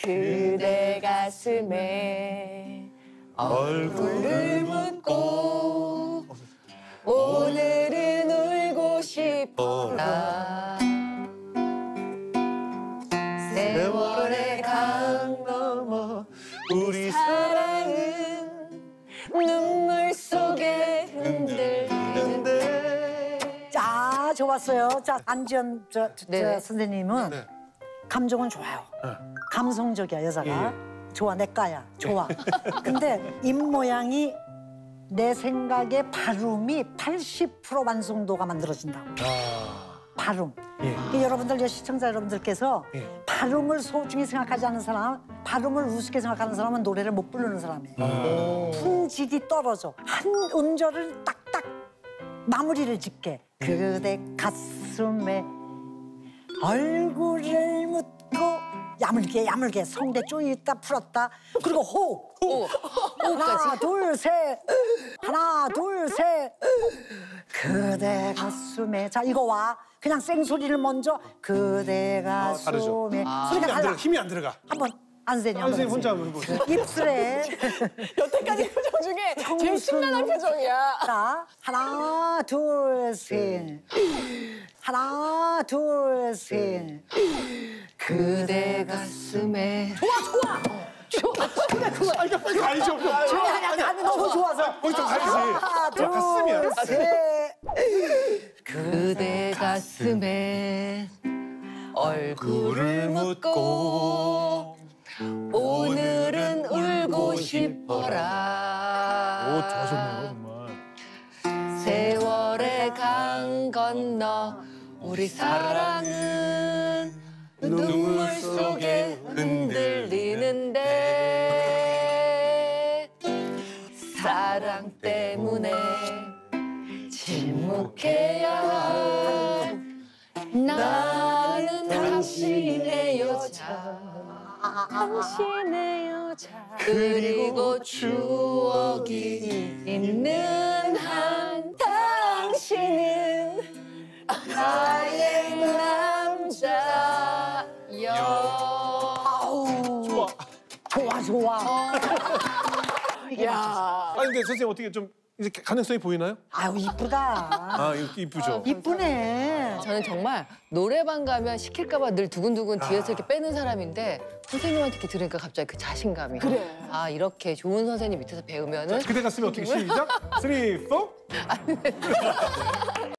그대 가슴에 얼굴을 묻고 오늘은 울고 싶어라. 세월의 강 넘어 우리 사랑은 눈물 속에 흔들리는데. 자, 좋았어요. 자, 안지연 네. 선생님은 네. 감정은 좋아요. 감성적이야, 여자가. 좋아, 내과야. 좋아. 근데 입모양이 내 생각에 발음이 80% 완성도가 만들어진다고. 발음. 여러분들, 시청자 여러분들께서 발음을 소중히 생각하지 않는 사람, 발음을 우습게 생각하는 사람은 노래를 못 부르는 사람이에요. 품질이 떨어져. 한 음절을 딱딱 마무리를 짓게. 그대 가슴에 얼굴을 묻고 야물게 성대 쪼이다 풀었다. 그리고 호흡. 하나 둘 셋. 하나 둘 셋. 그대 가슴에. 자, 이거 와. 그냥 생소리를 먼저. 그대 가슴에. 소리가 달라. 힘이 안 들어가. 한번 안세니 선생님 혼자 한번 해보세요. 입술에. 여태까지 표정 중에 제일 심란한 표정이야. 자, 하나 둘 셋. 하나 둘 셋. 그대 가슴에. 좋아. 빨리 가야죠. 아니, 너무 좋아서. 거기 좀 가야지. 하나 둘 셋. 그대 가슴에 얼굴을 묻고 오늘은 울고 싶어라. 오, 잘하셨네요, 정말. 세월의 강 건너 우리 사랑은 눈물 속에 흔들리는데 사랑 때문에 침묵해야 나는 당신의 여자. 당신의 여자. 그리고 추억이 있는 한 당신은 나의 남자여. 아우, 좋아. 야. 아니 근데 선생님 어떻게 좀 이제 가능성이 보이나요? 아유, 이쁘다. 아, 이쁘죠. 이쁘네. 저는 정말 노래방 가면 시킬까봐 늘 두근두근 뒤에서 이렇게 빼는 사람인데 선생님한테 이렇게 들으니까 갑자기 그 자신감이. 그래. 아, 이렇게 좋은 선생님 밑에서 배우면은. 그대 가슴에 어떻게 시작? 3, 4.